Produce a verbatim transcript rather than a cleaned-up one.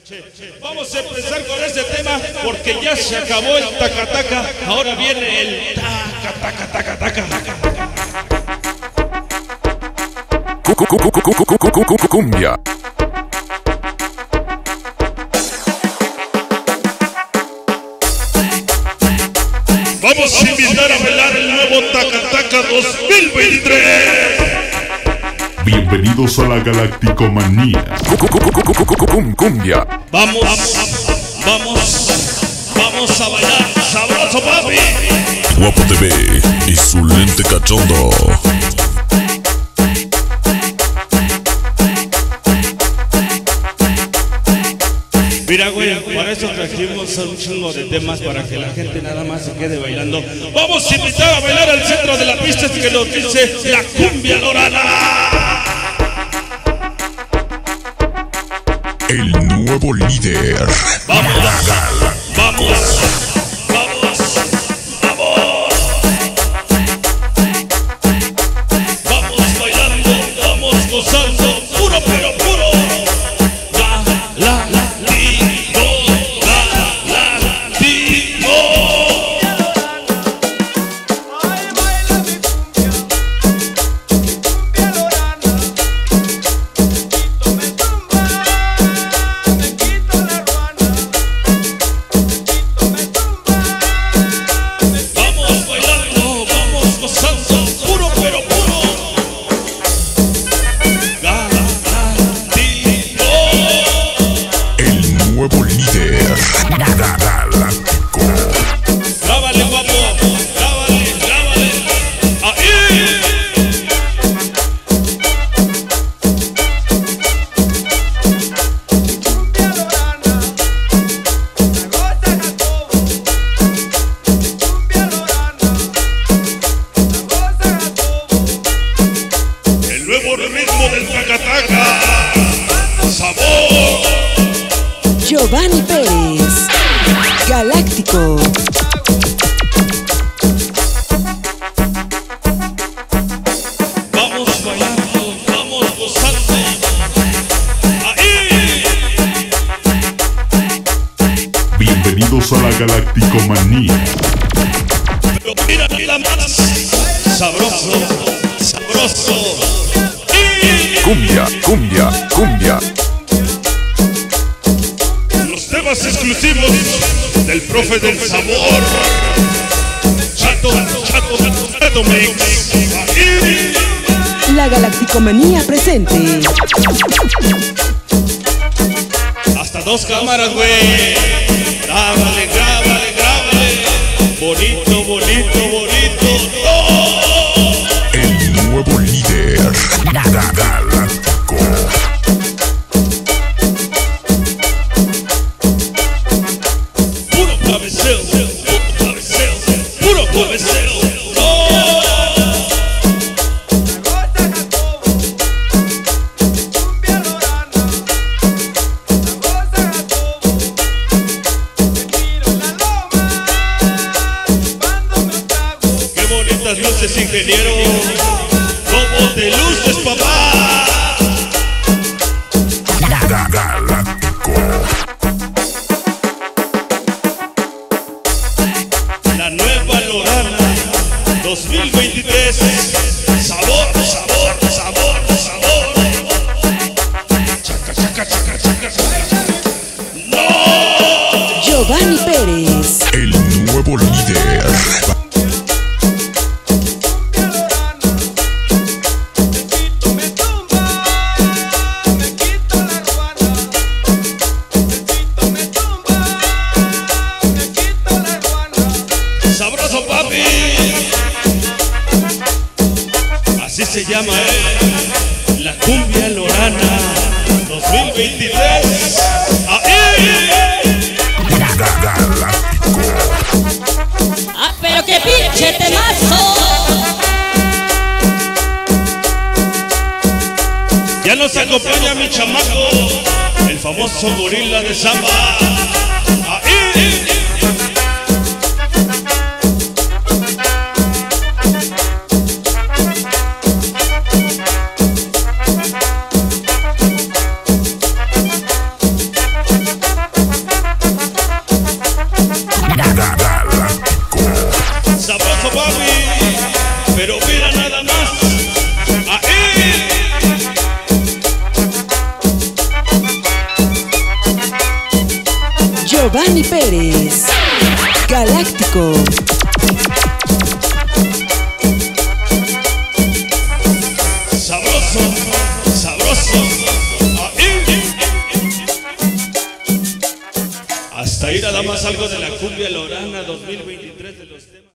Vamos a empezar con este tema porque ya se acabó el taca-taca. Ahora viene el taca-taca-taca-taca. Cumbia. Vamos a invitar a bailar el nuevo taca-taca dos mil veintitrés. Bienvenidos a la Galacticomanía. Cumbia. Vamos, vamos, vamos a bailar sabroso, papi. Guapo T V y su lente cachondo. Mira, güey, para eso trajimos un chingo de temas para que la gente nada más se quede bailando. Vamos a invitar a bailar al centro de la pista que nos dice la cumbia lorana. El nuevo líder. Vamos, vamos, vamos, vamos. Vamos bailando, vamos gozando, puro pero puro. La, la, la. Giovanni Pérez, Galáctico. Vamos bailando, vamos gozando. Ahí. Bienvenidos a la Galacticomanía. Pero mira, mira más. Sabroso, sabroso. Cumbia, cumbia, cumbia. Temas exclusivos del profe del sabor. Chato, chato, chato mix. La Galacticomanía presente. Hasta dos cámaras, güey. Grábale, grábale, grábale. Bonito, bonito, bonito. ¡Oh! El nuevo líder. Galáctico. Luces, ingeniero, ¿cómo te luces, papá? Galáctico. La nueva Lorana dos mil veintitrés. Sabor, sabor, sabor, sabor. Chaca, chaca, chaca, chaca, chaca. ¡No! Giovanni Pérez. El nuevo líder. Sabroso, papi. Así se llama, eh. La cumbia lorana dos mil veintitrés. ¡Ahí! Galáctico. ¡Ah, pero qué pinche temazo! Ya nos acompaña mi chamaco, el famoso gorila de samba. ¡Ahí! Giovanni Pérez. Galáctico. Sabroso, sabroso. Ahí. Hasta ir a dar más algo de la cumbia lorana dos mil veintitrés de los temas.